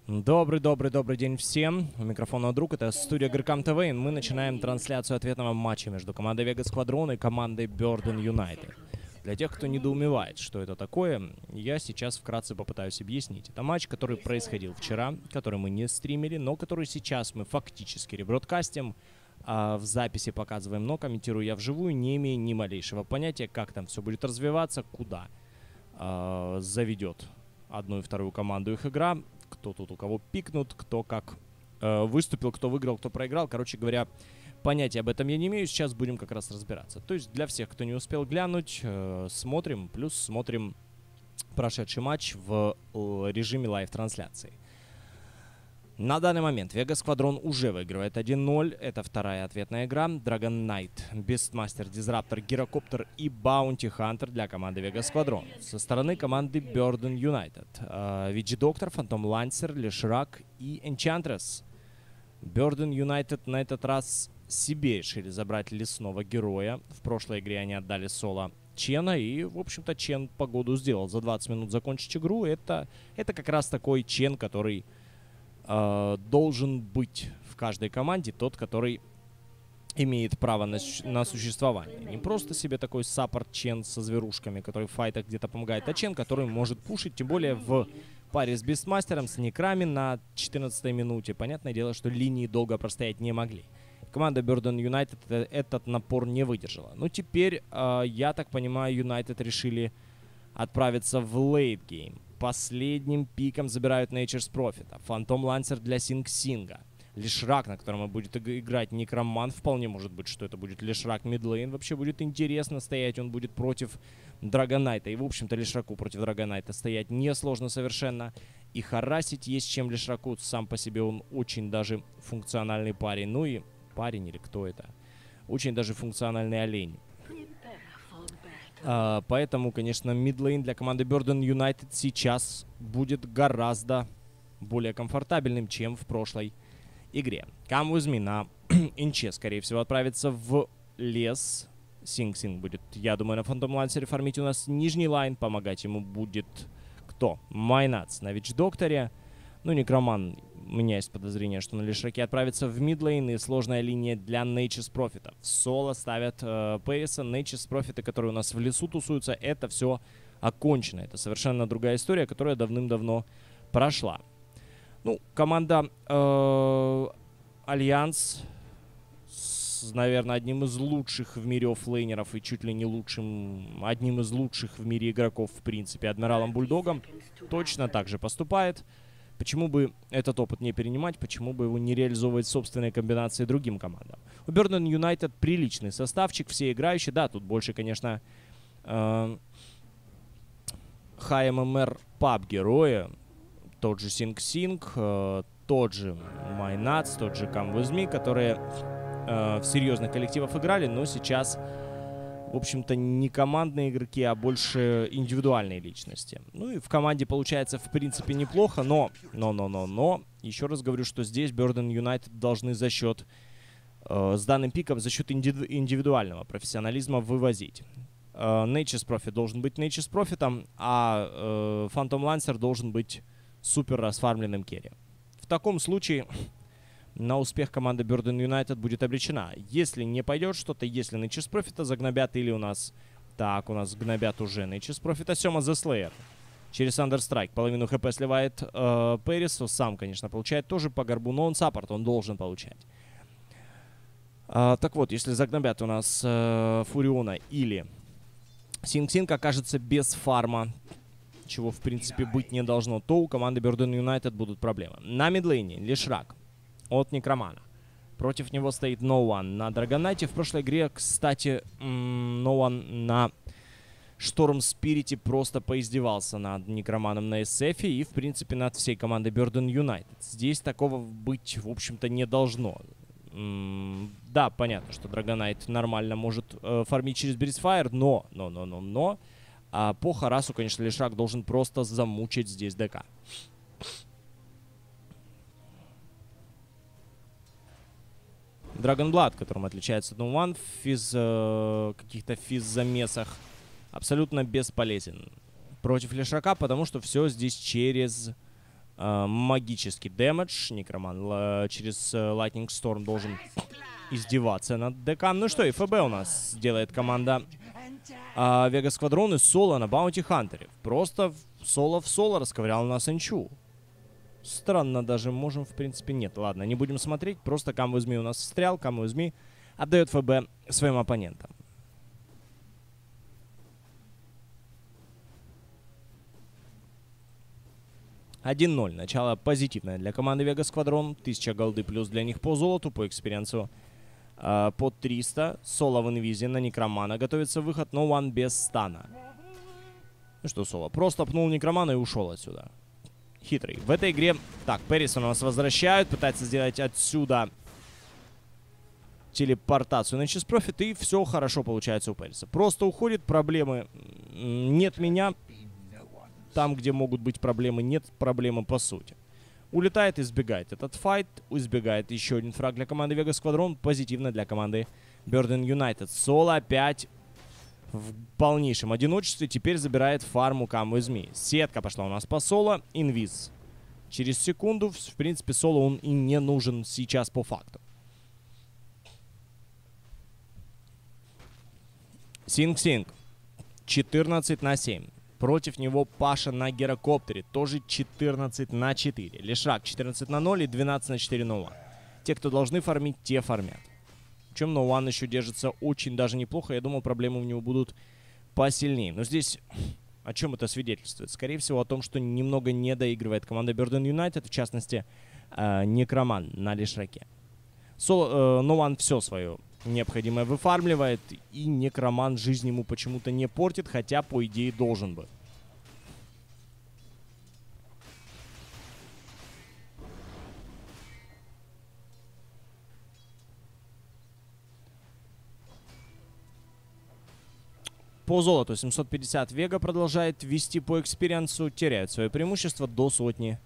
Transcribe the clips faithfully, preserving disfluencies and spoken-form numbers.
Добрый-добрый-добрый день всем. У микрофона друг, это студия Гркам ТВ, и мы начинаем трансляцию ответного матча между командой Vegas Squadron и командой Burden United. Для тех, кто недоумевает, что это такое, я сейчас вкратце попытаюсь объяснить. Это матч, который происходил вчера, который мы не стримили, но который сейчас мы фактически ребродкастим, а в записи показываем, но комментирую я вживую, не имея ни малейшего понятия, как там все будет развиваться, куда э, заведет одну и вторую команду их игра, кто тут у кого пикнут, кто как э, выступил, кто выиграл, кто проиграл. Короче говоря, понятия об этом я не имею, сейчас будем как раз разбираться. То есть для всех, кто не успел глянуть, э, смотрим, плюс смотрим прошедший матч в э, режиме лайв-трансляции. На данный момент Vegas Squadron уже выигрывает один ноль. Это вторая ответная игра. Dragon Knight, Beastmaster, Disruptor, Гирокоптер и Bounty Hunter для команды Vegas Squadron. Со стороны команды Burden United. Uh, Вичи-доктор, Фантом Лансер, Лешрак и Enchantress. Burden United на этот раз себе решили забрать лесного героя. В прошлой игре они отдали соло Чена, и, в общем-то, Чен погоду сделал. За двадцать минут закончить игру. Это, это как раз такой Чен, который Uh, должен быть в каждой команде тот, который имеет право на, на существование. Не просто себе такой саппорт-чен со зверушками, который в файтах где-то помогает, а чен, который может пушить, тем более в паре с Бестмастером, с Некрами на четырнадцатой минуте. Понятное дело, что линии долго простоять не могли. Команда Burden United этот напор не выдержала. Ну, теперь, uh, я так понимаю, United решили отправиться в лейт-гейм. Последним пиком забирают Nature's Prophet. Фантом Лансер для Синг-Синга. Лешрак, на котором будет играть Некроман. Вполне может быть, что это будет Лешрак мидлейн. Вообще будет интересно стоять. Он будет против Драгонайта. И, в общем-то, Лешраку против Драгонайта стоять несложно совершенно. И харасить есть чем Лешраку. Сам по себе он очень даже функциональный парень. Ну и парень или кто это? Очень даже функциональный олень. Uh, поэтому, конечно, мидлейн для команды Burden United сейчас будет гораздо более комфортабельным, чем в прошлой игре. Come with me на Инче, скорее всего, отправится в лес. Синг-Синг будет, я думаю, на Фантом Лансере фармить у нас нижний лайн. Помогать ему будет кто? Майнац на Вич-докторе. Ну, Некроман, у меня есть подозрение, что на Лешраке отправится в мидлейн, и сложная линия для Nature's Prophet. В соло ставят э, Пейса. Nature's Prophet, которые у нас в лесу тусуются, это все окончено. Это совершенно другая история, которая давным-давно прошла. Ну, команда э, Альянс с, наверное, одним из лучших в мире оффлейнеров и чуть ли не лучшим, одним из лучших в мире игроков, в принципе, Адмиралом Бульдогом, точно так же поступает. Почему бы этот опыт не перенимать, почему бы его не реализовывать собственные комбинации другим командам? У Burden United приличный составчик, все играющие. Да, тут больше, конечно, э, High эм эм эр паб герои. Тот же Синг-Синг, э, тот же Майнац, тот же Come With Me, которые э, в серьезных коллективах играли, но сейчас, в общем-то, не командные игроки, а больше индивидуальные личности. Ну и в команде получается, в принципе, неплохо, но, но, но, но, но, еще раз говорю, что здесь Burden United должны за счет, э, с данным пиком, за счет индивиду индивидуального профессионализма вывозить. Э, Nature's Prophet должен быть Nature's Prophet, а э, Phantom Lancer должен быть супер расфармленным керри. В таком случае на успех команды Burden United будет обречена. Если не пойдет что-то, если Nature's Prophet загнобят, или у нас... Так, у нас гнобят уже Nature's Prophet. Сема The Slayer. Через Understrike половину хп сливает э, Пэрису. Сам, конечно, получает тоже по горбу, но он саппорт, он должен получать. А, так вот, если загнобят у нас э, Фуриона или Синг-Синг окажется без фарма, чего, в принципе, быть не должно, то у команды Burden United будут проблемы. На мидлейне Лешрак от Некромана. Против него стоит No One на Драгонайте. В прошлой игре, кстати, No One на Шторм Спирите просто поиздевался над Некроманом на эс эф и, в принципе, над всей командой Burden United. Здесь такого быть, в общем-то, не должно. М-м, да, понятно, что Драгонайт нормально может э, фармить через Брисфайр, но, но, но, но, но, а по Харасу, конечно, Лешрак должен просто замучить здесь ДК. Dragonblood, которым отличается No One в физ, э, каких-то физ-замесах, абсолютно бесполезен против Лешрака, потому что все здесь через э, магический дэмэдж. Некроман э, через э, Lightning Storm должен издеваться над ДК. Ну что, и ФБ у нас делает команда э, Вега Сквадрон и соло на Баунти Хантере. Просто соло в соло расковырял у нас Энчу. Странно даже, можем, в принципе, нет. Ладно, не будем смотреть. Просто Come With Me у нас встрял. Come With Me отдает ФБ своим оппонентам. один ноль. Начало позитивное для команды Вега Сквадрон. тысяча голды плюс для них по золоту, по экспириенсу э, по триста. Соло в инвизе на Некромана. Готовится выход, но one без стана. Ну что, Соло, просто пнул Некромана и ушел отсюда. Хитрый. В этой игре... Так, Пэрисона нас возвращают. Пытается сделать отсюда телепортацию на Чиз Профит. И все хорошо получается у Пэриса. Просто уходит, проблемы. Нет меня. Там, где могут быть проблемы, нет проблемы по сути. Улетает, избегает этот файт. Избегает еще один фраг для команды Вега Сквадрон. Позитивно для команды Burden United. Соло опять в полнейшем одиночестве. Теперь забирает фарму Come With Me. Сетка пошла у нас по соло. Инвиз. Через секунду, в принципе, соло он и не нужен сейчас по факту. Синг-Синг. четырнадцать на семь. Против него Паша на Герокоптере. Тоже четырнадцать на четыре. Лешак четырнадцать на ноль и двенадцать на четыре ноуан. Те, кто должны фармить, те фармят. Причем ноуан еще держится очень даже неплохо. Я думал, проблемы у него будут посильнее. Но здесь о чем это свидетельствует? Скорее всего, о том, что немного не доигрывает команда Burden United. В частности, э, Некроман на Лешраке. Сол, э, ноуан все свое необходимое выфармливает, и Некроман жизнь ему почему-то не портит, хотя, по идее, должен бы. По золоту семьсот пятьдесят Вега продолжает вести по экспириенсу, теряет свое преимущество до сотни.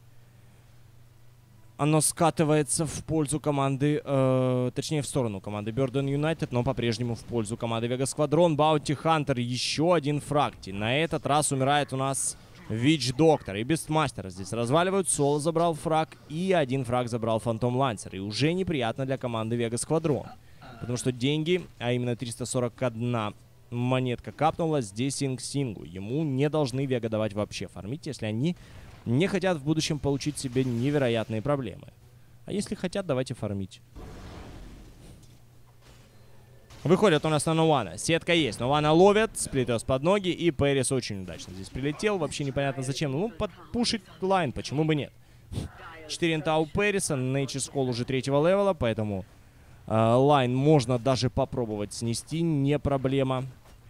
Оно скатывается в пользу команды, э, точнее в сторону команды Burden United, но по-прежнему в пользу команды Вега Сквадрон. Баунти Хантер, еще один фракти. На этот раз умирает у нас Вич Доктор и Бестмастер. Здесь разваливают. Соло забрал фраг и один фраг забрал Фантом Лансер. И уже неприятно для команды Вега Сквадрон. Потому что деньги, а именно триста сорок одна монетка капнула здесь Синг-Сингу. Ему не должны Вега давать вообще фармить, если они не хотят в будущем получить себе невероятные проблемы. А если хотят, давайте фармить. Выходят у нас на Ноуана. Сетка есть. Ноуана ловят, сплитос под ноги, и Пэрис очень удачно здесь прилетел. Вообще непонятно зачем. Ну, подпушить лайн, почему бы нет. четыре инта у Пэриса. Nature Skull уже третьего левела, поэтому э, лайн можно даже попробовать снести. Не проблема.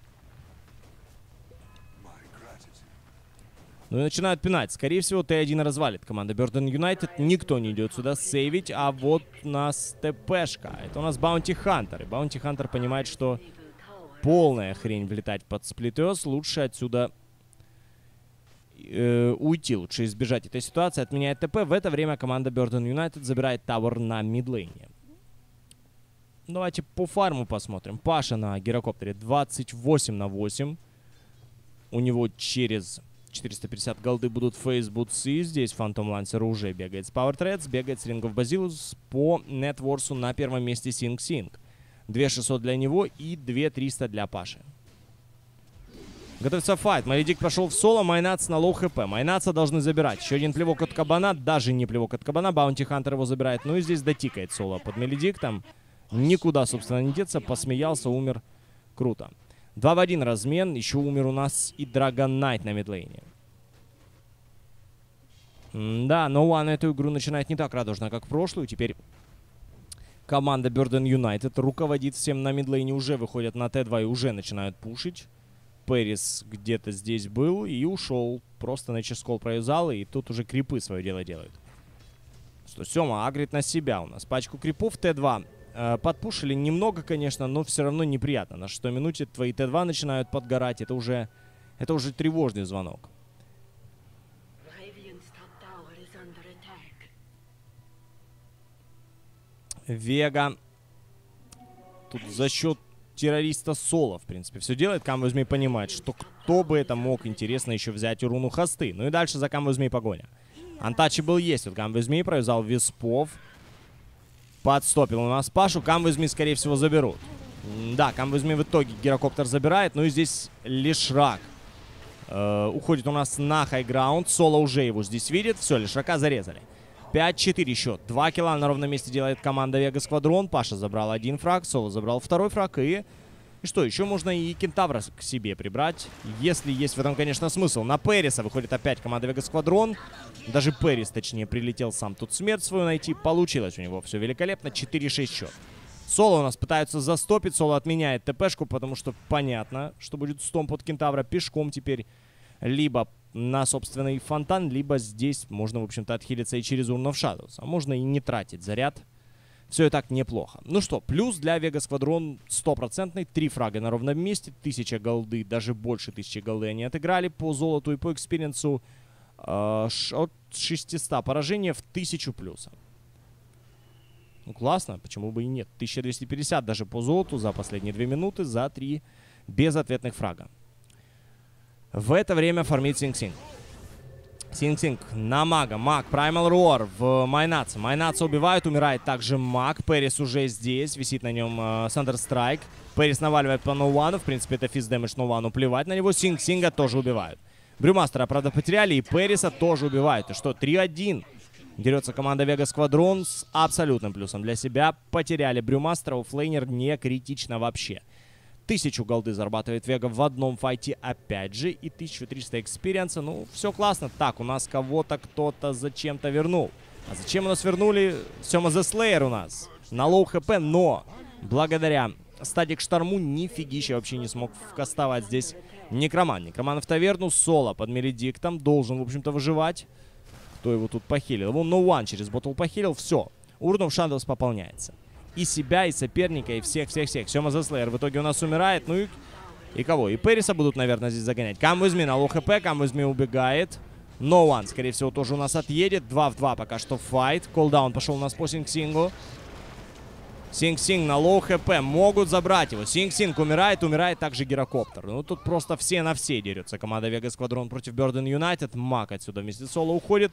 Ну и начинают пинать. Скорее всего, Т один развалит команда Burden United. Никто не идет сюда сейвить. А вот у нас ТПшка. Это у нас Баунти Хантер. И Баунти Хантер понимает, что полная хрень влетать под сплитёс. Лучше отсюда э, уйти. Лучше избежать этой ситуации. Отменяет ТП. В это время команда Burden United забирает тавер на мидлейне. Давайте по фарму посмотрим. Паша на Герокоптере двадцать восемь на восемь. У него через четыреста пятьдесят голды будут фейсбутсы. Здесь Фантом Лансер уже бегает с Power Threads, бегает с Ring of Basilicus. По нетворсу на первом месте Синг-Синг. две тысячи шестьсот для него и две тысячи триста для Паши. Готовится файт. Маледик пошел в соло, Майнац на лоу хп. Майнаца должны забирать. Еще один плевок от кабана, даже не плевок от кабана. Баунти Хантер его забирает. Ну и здесь дотикает соло под Маледик. Там никуда, собственно, не деться. Посмеялся, умер. Круто. два в один размен. Еще умер у нас и Драгон Найт на мидлейне. Да, Ноуан эту игру начинает не так радужно, как в прошлую. Теперь команда Burden United руководит всем на мидлейне. Уже выходят на Т два и уже начинают пушить. Пэрис где-то здесь был и ушел. Просто Nature Skull провязал, и тут уже крипы свое дело делают. Что, Сёма агрит на себя у нас. Пачку крипов Т два. Подпушили немного, конечно, но все равно неприятно. На шестой минуте твои Т два начинают подгорать. Это уже, это уже тревожный звонок. Вега тут за счет террориста Соло, в принципе, все делает. Come With Me понимает, что кто бы это мог, интересно, еще взять руну хосты. Ну и дальше за Come With Me погоня. Untouchable есть. Вот Come With Me провязал Виспов. Подстопил у нас Пашу. Come With Me, скорее всего, заберут. Да, Come With Me в итоге гирокоптер забирает. Ну и здесь Лишрак э, уходит у нас на хайграунд. Соло уже его здесь видит. Все, Лишрака зарезали. пять четыре счет. Два килла на ровном месте делает команда Вега Сквадрон. Паша забрал один фраг. Соло забрал второй фраг. И... И что, еще можно и Кентавра к себе прибрать, если есть в этом, конечно, смысл. На Пэриса выходит опять команда Вега Сквадрон. Даже Пэрис, точнее, прилетел сам тут смерть свою найти. Получилось у него все великолепно. четыре шесть счет. Соло у нас пытаются застопить. Соло отменяет ТПшку, потому что понятно, что будет стомп от Кентавра пешком теперь. Либо на собственный фонтан, либо здесь можно, в общем-то, отхилиться и через Urn of Shadows. А можно и не тратить заряд. Все и так неплохо. Ну что, плюс для Вега Сквадрон стопроцентный. Три фрага на ровном месте. Тысяча голды, даже больше тысячи голды они отыграли по золоту и по экспириенсу. Э, от шестисот поражений в тысячу плюса. Ну классно, почему бы и нет. тысяча двести пятьдесят даже по золоту за последние две минуты, за три безответных фрага. В это время фармит Синг-Синг. Синг-Синг на мага. Маг, Primal Roar в Майнаца. Майнаца убивают, умирает также маг. Пэрис уже здесь, висит на нем э, Thunder Strike. Пэрис наваливает по ноуану. В принципе, это физ дэмэдж ноуану, плевать на него. Синг-Синга тоже убивают. Брюмастера, правда, потеряли, и Пэриса тоже убивают. И что, три один. Дерется команда Вега Сквадрон с абсолютным плюсом для себя. Потеряли Брюмастера, у Флейнер не критично вообще. Тысячу голды зарабатывает Вега в одном файте опять же. И тысячу триста экспириенса. Ну, все классно. Так, у нас кого-то кто-то зачем-то вернул. А зачем у нас вернули? Сема The Slayer у нас. На лоу хп, но благодаря статик шторму нифигища вообще не смог вкастовать здесь Некроман. Некроман в таверну. Соло под Мередиктом. Должен, в общем-то, выживать. Кто его тут похилил? Вон No One через ботл похилил. Все. Urn of Shadows пополняется. И себя, и соперника, и всех-всех-всех. Сема The Slayer в итоге у нас умирает. Ну и, и кого? И Пэриса будут, наверное, здесь загонять. Come With Me на лоу хп. Come With Me убегает. No One, скорее всего, тоже у нас отъедет. два в два пока что файт. Колдаун пошел у нас по Синг-Сингу. Синг-Синг на лоу хп. Могут забрать его. Синг-Синг умирает. Умирает также гирокоптер. Ну тут просто все на все дерется. Команда Вега Сквадрон против Burden United. Маг отсюда вместе с Соло уходит.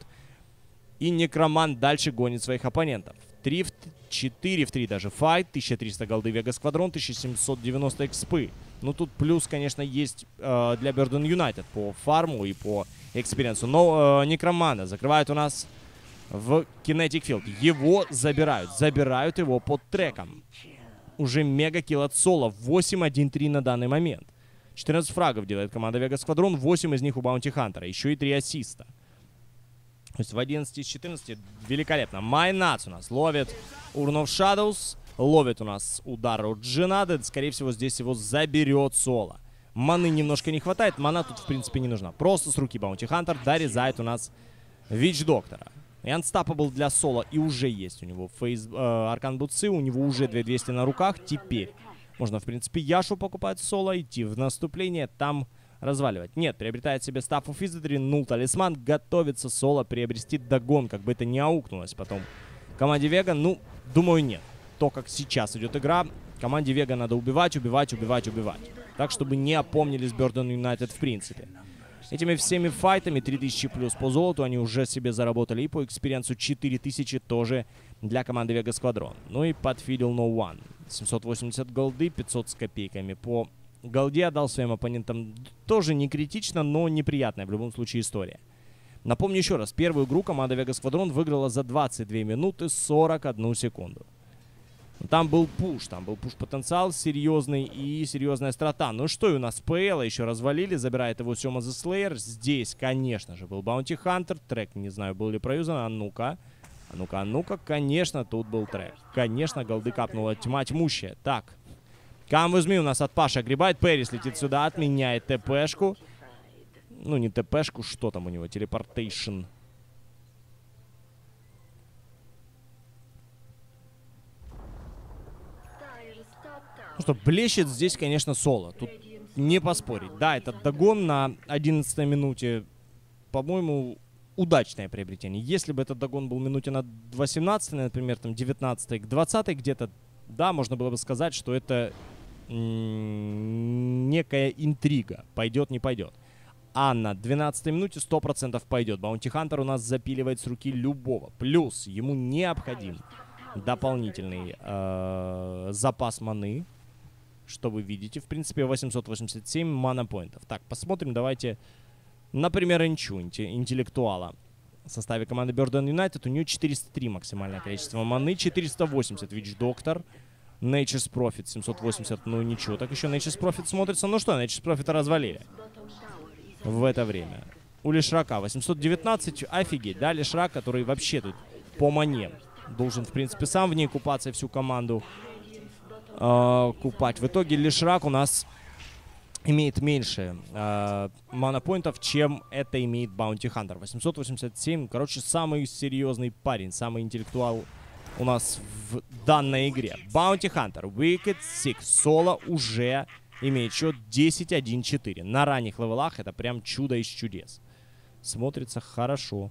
И Некромант дальше гонит своих оппонентов. три в четыре в три даже файт. тысяча триста голды Вега Сквадрон. тысяча семьсот девяносто экспы. Ну тут плюс, конечно, есть э, для Burden United по фарму и по экспириенсу. Но э, Некромана закрывают у нас в Kinetic Field. Его забирают. Забирают его под треком. Уже мега килл от Соло. восемь один три на данный момент. четырнадцать фрагов делает команда Вега Сквадрон. восемь из них у Баунти Хантера. Еще и три ассиста. То есть в одиннадцати из четырнадцати великолепно. Майнац у нас ловит Urn of Shadows. Ловит у нас удар от Джинады. Скорее всего, здесь его заберет Соло. Маны немножко не хватает. Мана тут, в принципе, не нужна. Просто с руки Баунти Хантер дорезает у нас Вич Доктора. И Unstoppable для Соло. И уже есть у него фейс, э, Аркан Бутсы. У него уже две тысячи двести на руках. Теперь можно, в принципе, Яшу покупать Соло. Идти в наступление. Там разваливать. Нет, приобретает себе Staff of Wizardry, нул талисман. Готовится Соло приобрести догон. Как бы это не аукнулось потом команде Вега. Ну, думаю, нет. То, как сейчас идет игра, команде Вега надо убивать, убивать, убивать, убивать. Так, чтобы не опомнились Burden United в принципе. Этими всеми файтами три тысячи плюс по золоту они уже себе заработали. И по экспириенсу четыре тысячи тоже для команды Вега Сквадрон. Ну и подфидел No One. семьсот восемьдесят голды, пятьсот с копейками по голде отдал своим оппонентам. Тоже не критично, но неприятная в любом случае история. Напомню еще раз. Первую игру команда Вега Сквадрон выиграла за двадцать две минуты сорок одну секунду. Там был пуш, там был пуш-потенциал серьезный и серьезная острота. Ну что, и у нас ПЛ еще развалили, забирает его Сема The Slayer. Здесь, конечно же, был Баунти Хантер. Трек, не знаю, был ли проюзан. А ну-ка, а ну-ка, а ну-ка, конечно, тут был трек. Конечно, голды капнула тьма тьмущая. Так, Come With Me у нас от Паши огребает. Пэрис летит сюда, отменяет ТПшку. Ну, не ТПшку, что там у него, телепортейшн. Ну что, блещет здесь, конечно, Соло. Тут не поспорить. Да, этот догон на одиннадцатой минуте, по-моему, удачное приобретение. Если бы этот догон был в минуте на восемнадцатой, например, там девятнадцатой к двадцатой где-то, да, можно было бы сказать, что это некая интрига. Пойдет, не пойдет. А на двенадцатой минуте сто процентов пойдет. Баунти Хантер у нас запиливает с руки любого. Плюс ему необходим дополнительный э, запас маны. Что вы видите. В принципе, восемьсот восемьдесят семь мана-поинтов. Так, посмотрим. Давайте, например, Инчу, интеллектуала. В составе команды Burden United у нее четыреста три максимальное количество маны. четыреста восемьдесят Witch Doctor. Nature's Prophet семьсот восемьдесят. Ну ничего, так еще Nature's Prophet смотрится. Ну что, Nature's Prophet развалили в это время. У Лишрака восемьсот девятнадцать. Офигеть, да? Лишрак, который вообще тут по мане должен, в принципе, сам в ней купаться и всю команду э, купать. В итоге Лишрак у нас имеет меньше э, манапоинтов, чем это имеет Баунти Хантер. восемьсот восемьдесят семь. Короче, самый серьезный парень, самый интеллектуал у нас в данной игре. Баунти Хантер, Wicked Six, соло уже имеет счет десять один четыре. На ранних левелах это прям чудо из чудес. Смотрится хорошо.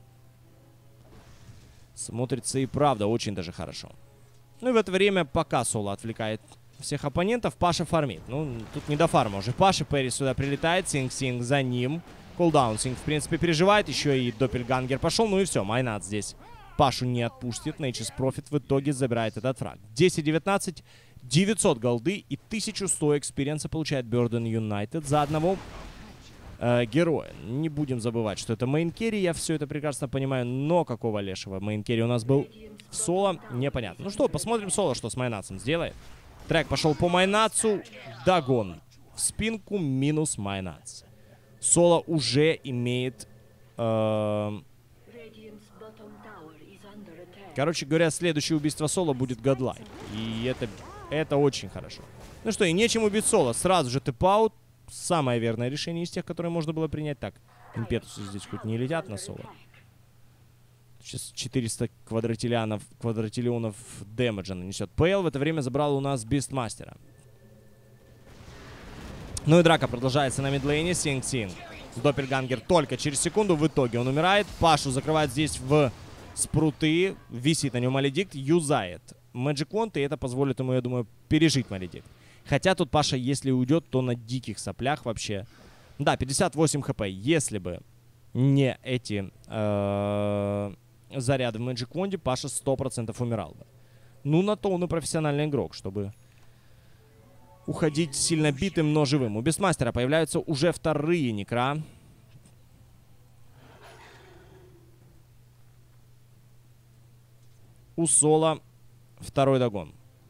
Смотрится и правда очень даже хорошо. Ну и в это время, пока соло отвлекает всех оппонентов, Паша фармит. Ну, тут не до фарма уже. Паша Перри сюда прилетает, Синг-Синг за ним. Кулдаун Синг, в принципе, переживает. Еще и Доппельгангер пошел. Ну и все, Майнат здесь Пашу не отпустит. Nature's Prophet в итоге забирает этот фраг. десять девятнадцать, девятьсот голды и тысяча сто экспириенса получает Burden United за одного э, героя. Не будем забывать, что это мейн-керри. Я все это прекрасно понимаю. Но какого лешего мейн-керри у нас был в соло, непонятно. Ну что, посмотрим соло, что с Майнатсом сделает. Трек пошел по Майнатсу. Дагон в спинку минус Майнатс. Соло уже имеет... Э, короче говоря, следующее убийство соло будет Godlike. И это, это очень хорошо. Ну что, и нечем убить соло. Сразу же тэп-аут. Самое верное решение из тех, которые можно было принять. Так, импетусы здесь хоть не летят на соло. Сейчас четыреста квадратиллионов, квадратиллионов дэмэджа нанесет. ПЛ в это время забрал у нас Бистмастера. Ну и драка продолжается на мидлейне. Синг-Синг. Доппельгангер только через секунду. В итоге он умирает. Пашу закрывает здесь в спруты. Висит на нем Маледикт. Юзает Magic Wand. И это позволит ему, я думаю, пережить Маледикт. Хотя тут Паша, если уйдет, то на диких соплях вообще. Да, пятьдесят восемь хп. Если бы не эти э, заряды в Magic Wand, Паша сто процентов умирал бы. Ну, на то он и профессиональный игрок, чтобы уходить сильно битым, но живым. У Бестмастера появляются уже вторые некра. У соло второй догон.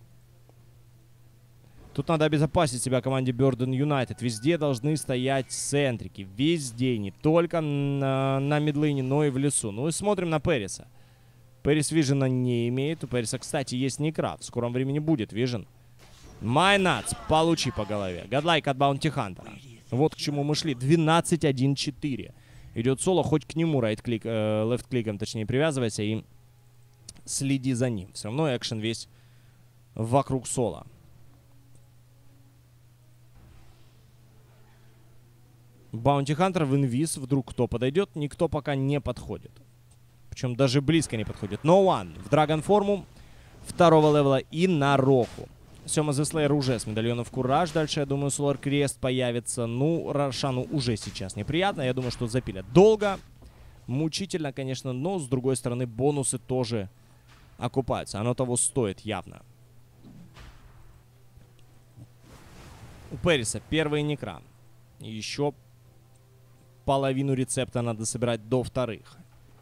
Тут надо обезопасить себя команде Burden United. Везде должны стоять центрики. Везде. Не только на, на мидлейне, но и в лесу. Ну и смотрим на Перриса. Перрис вижена не имеет. У Перриса, кстати, есть некра. В скором времени будет вижен. Майнатс, получи по голове. Godlike от Баунти Хантера. Вот к чему мы шли. двенадцать один четыре. Идет соло, хоть к нему райт-клик, э, лефт-кликом, точнее, привязывайся и следи за ним. Все равно экшен весь вокруг соло. Баунти Хантер в инвиз. Вдруг кто подойдет? Никто пока не подходит. Причем даже близко не подходит. No One в Драгон форму второго левела и на Роху. Сема Зеслейер уже с медальонов Кураж. Дальше, я думаю, Солар Крест появится. Ну, Рошану уже сейчас неприятно. Я думаю, что запилят долго. Мучительно, конечно, но, с другой стороны, бонусы тоже окупаются. Оно того стоит явно. У Перриса первый некра. Еще половину рецепта надо собирать до вторых.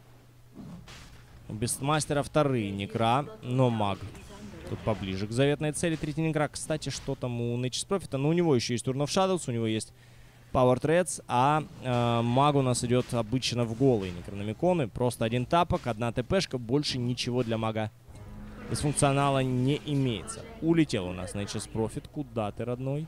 У Бестмастера вторые некра, но маг тут поближе к заветной цели. Третий некра. Кстати, что там у Nature's Prophet? Ну, у него еще есть Turn of Shadows, у него есть Power Threads, а э, маг у нас идет обычно в голые некрономиконы. Просто один тапок, одна ТПшка, больше ничего для мага из функционала не имеется. Улетел у нас Nature's Prophet. Куда ты, родной?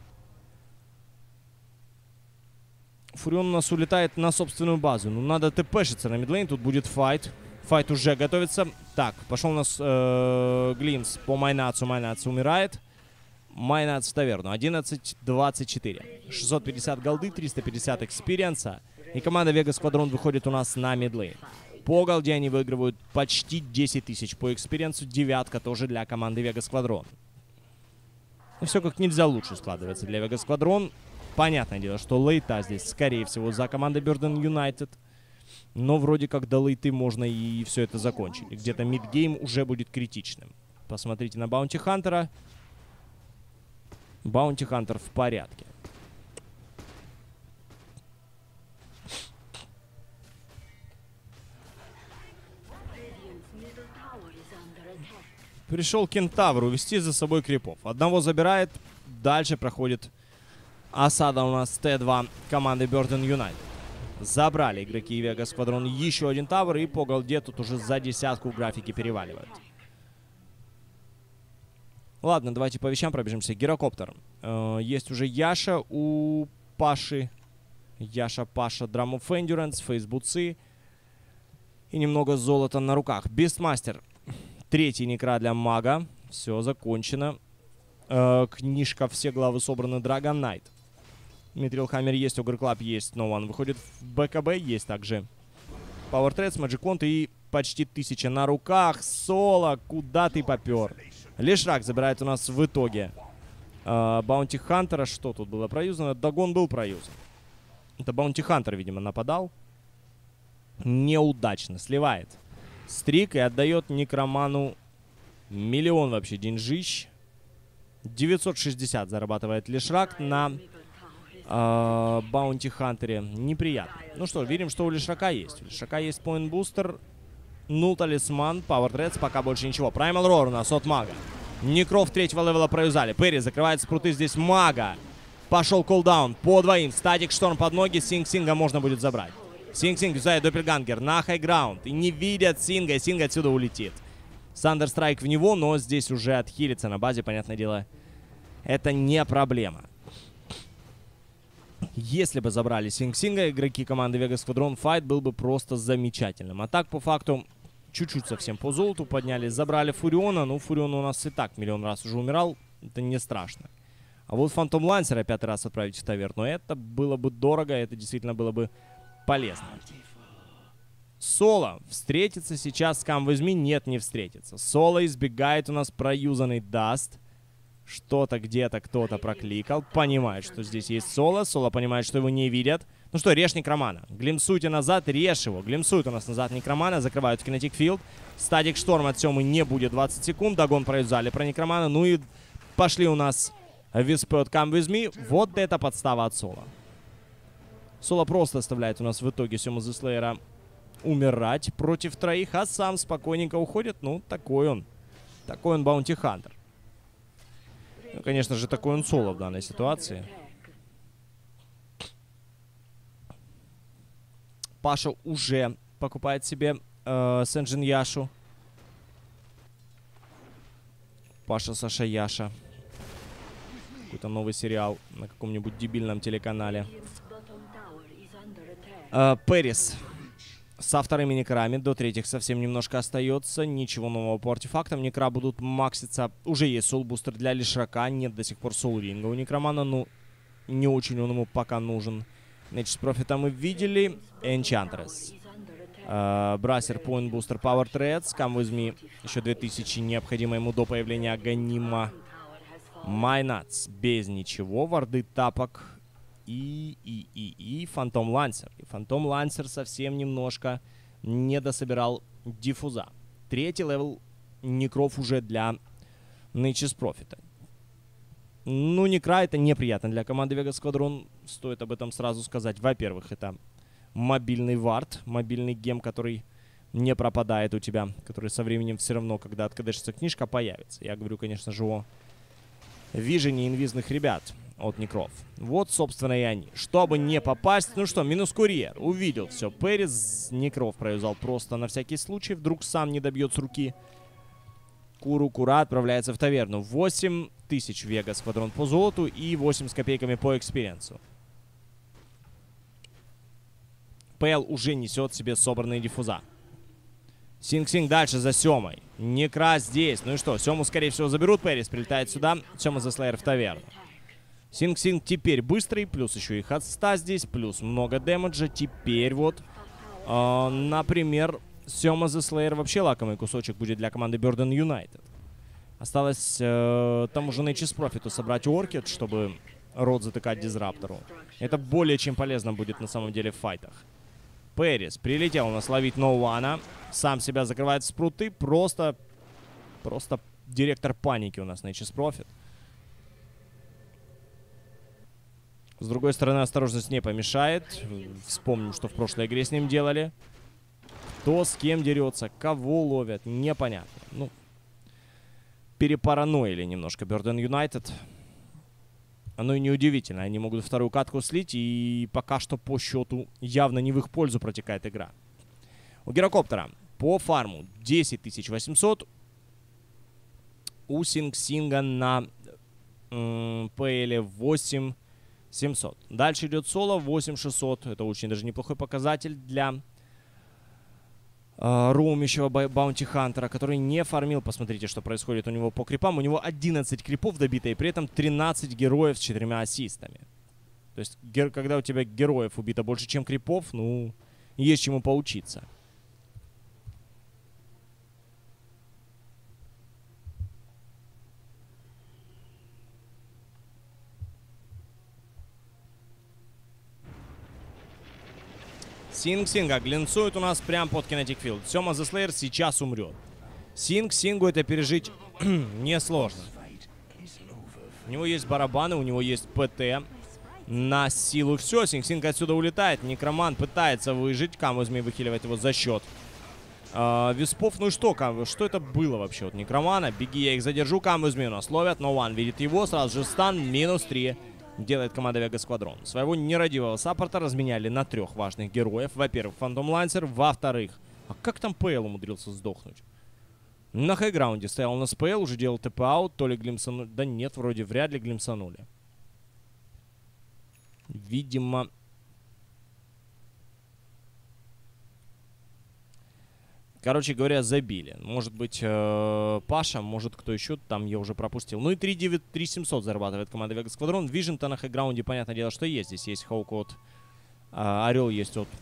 Фурион у нас улетает на собственную базу. Ну, надо ТПшиться на мидлейн. Тут будет файт. Файт уже готовится. Так, пошел у нас э, Глимс по Майнатсу. Майнатс умирает. Майнатс в таверну. одиннадцать двадцать четыре. шестьсот пятьдесят голды, триста пятьдесят экспириенса. И команда Vegas Squadron выходит у нас на мидлейн. По голде они выигрывают почти десять тысяч. По экспириенсу девятка тоже для команды Vegas Squadron. Ну, все как нельзя лучше складывается для Vegas Squadron. Понятное дело, что лейта здесь, скорее всего, за командой Burden United. Но вроде как до лейты можно и все это закончить. Где-то мидгейм уже будет критичным. Посмотрите на Баунти Хантера. Баунти Хантер в порядке. Пришел Кентавр увести за собой крипов. Одного забирает. Дальше проходит осада у нас Т два команды Burden United. Забрали игроки Вега Сквадрон еще один тавр. И по голде тут уже за десятку графики переваливают. Ладно, давайте по вещам пробежимся. Гирокоптер. Э, есть уже Яша у Паши. Яша, Паша, Drum of Endurance, фейсбуцы. И немного золота на руках. Бистмастер. Третий некра для мага. Все, закончено. Э, книжка, все главы собраны. Dragon Knight. Митрил Хаммер есть, Огр Клаб есть. Но он выходит в БКБ. Есть также Power Threads, Magic Wand и почти тысяча на руках. Соло, куда ты попер? Лишрак забирает у нас в итоге Баунти Хантера. Что тут было проюзано? Дагон был проюзан. Это Баунти Хантер, видимо, нападал. Неудачно. Сливает стрик и отдает Некроману миллион вообще деньжищ. девятьсот шестьдесят зарабатывает Лишрак на э, Баунти Хантере. Неприятно. Ну что, видим, что у Лишрака есть. У Лишрака есть Point Booster. Нул талисман, Power Threads, пока больше ничего. Primal Roar у нас от мага. Некров третьего левела проюзали. Перри закрывает спруты здесь мага. Пошел кулдаун по двоим. Статик Шторм под ноги. Синг-Синга можно будет забрать. Синг-Синг юзает Доппельгангер на хайграунд. И не видят Синга, и Синг отсюда улетит. Сандерстрайк в него, но здесь уже отхилится на базе, понятное дело. Это не проблема. Если бы забрали Синг-Синга, игроки команды Vegas Squadron, файт был бы просто замечательным. А так, по факту, чуть-чуть совсем по золоту подняли. Забрали Фуриона. Ну, Фурион у нас и так миллион раз уже умирал. Это не страшно. А вот Фантом Лансера пятый раз отправить в таверну, это было бы дорого, это действительно было бы полезно. Соло встретится сейчас с Кам возьми? Нет, не встретится. Соло избегает у нас проюзанный Даст. Что-то где-то кто-то прокликал. Понимает, что здесь есть Соло. Соло понимает, что его не видят. Ну что, режь Некромана. Глимсуйте назад, режь его. Глимсует у нас назад Некромана. Закрывают Кинетик Филд. Статик Шторм от Семы не будет двадцать секунд. Дагон проюзали про Некромана. Ну и пошли у нас Виспы от Come With Me. Вот это подстава от Соло. Соло просто оставляет у нас в итоге Сему The Slayer умирать против троих, а сам спокойненько уходит. Ну, такой он. Такой он Баунти Хантер. Ну, конечно же, такой он Соло в данной ситуации. Паша уже покупает себе э, Сенджин Яшу. Паша, Саша, Яша. Какой-то новый сериал на каком-нибудь дебильном телеканале. Э, Пэрис со вторыми некрами. До третьих совсем немножко остается. Ничего нового по артефактам. Некра будут макситься. Уже есть соул-бустер для Лишрака. Нет до сих пор соул-ринга у Некромана. Ну, не очень он ему пока нужен. Значит, с профита мы видели. Энчантрес. Брасер, Point Booster, Power Threads. Come With Me. Еще две тысячи необходимо ему до появления Аганима. Майнац. Без ничего. Варды тапок. И, и, и, и Фантом Лансер. И Фантом Лансер совсем немножко не дособирал диффуза. Третий левел некров уже для Nature's Prophet. Ну, некра это неприятно для команды Vegas Squadron. Стоит об этом сразу сказать. Во-первых, это мобильный вард, мобильный гем, который не пропадает у тебя, который со временем все равно, когда откадешится книжка, появится. Я говорю, конечно же, о вижене инвизных ребят от некров. Вот, собственно, и они. Чтобы не попасть... Ну что, минус курьер. Увидел все. Пэрис некров проюзал просто на всякий случай. Вдруг сам не добьет с руки. Куру-кура отправляется в таверну. восемь тысяч Вега Сквадрон по золоту и восемь с копейками по экспириенсу. ПЛ уже несет себе собранные диффуза. Синг-Синг дальше за Семой. Некра здесь. Ну и что, Сему, скорее всего, заберут. Пэрис прилетает сюда. Сема The Slayer в таверну. Синг-Синг теперь быстрый, плюс еще и хатста здесь, плюс много дэмэджа. Теперь вот, э, например, Сема The Slayer вообще лакомый кусочек будет для команды Burden United. Осталось э, тому же Nature's Prophet собрать Оркид, чтобы рот затыкать дизраптору. Это более чем полезно будет на самом деле в файтах. Пэрис прилетел у нас ловить ноуана. Сам себя закрывает в спруты. Просто, просто директор паники у нас на эйч эс Profit. С другой стороны, осторожность не помешает. Вспомним, что в прошлой игре с ним делали. Кто с кем дерется, кого ловят, непонятно. Ну, перепараноили немножко Burden United. Оно и неудивительно. Они могут вторую катку слить, и пока что по счету явно не в их пользу протекает игра. У Гирокоптера по фарму десять тысяч восемьсот. У Синг-Синга на ПЛ восемь тысяч семьсот. Дальше идет соло восемь тысяч шестьсот. Это очень даже неплохой показатель для э, роумящего баунти хантера, который не фармил. Посмотрите, что происходит у него по крипам. У него одиннадцать крипов добито, и при этом тринадцать героев с четырьмя ассистами. То есть, когда у тебя героев убито больше, чем крипов, ну, есть чему поучиться. Синг-Синга глинцует у нас прям под Kinetic Field. Сёма The Slayer сейчас умрет. Синг-Сингу это пережить несложно. У него есть барабаны, у него есть ПТ. На силу все. Синг-Синг отсюда улетает. Некроман пытается выжить. Каму змей выхиливает его за счет а, Виспов. Ну и что, Каму? Что это было вообще? Вот Некромана. Беги, я их задержу. Каму змей у нас ловят. ноуан видит его. Сразу же стан. Минус три. Делает команда Вега Сквадрон. Своего нерадивого саппорта разменяли на трех важных героев. Во-первых, Фантом Лансер. Во-вторых, а как там ПЛ умудрился сдохнуть? На хайграунде стоял у нас ПЛ, уже делал ТП-аут. То ли глимсанули. Да нет, вроде вряд ли глимсанули. Видимо... Короче говоря, забили. Может быть, э, Паша, может кто еще, там я уже пропустил. Ну и три тысячи семьсот зарабатывает команда Вега Сквадрон. Вижен-то на хайграунде, понятное дело, что есть. Здесь есть Хоук от э, Орел, есть от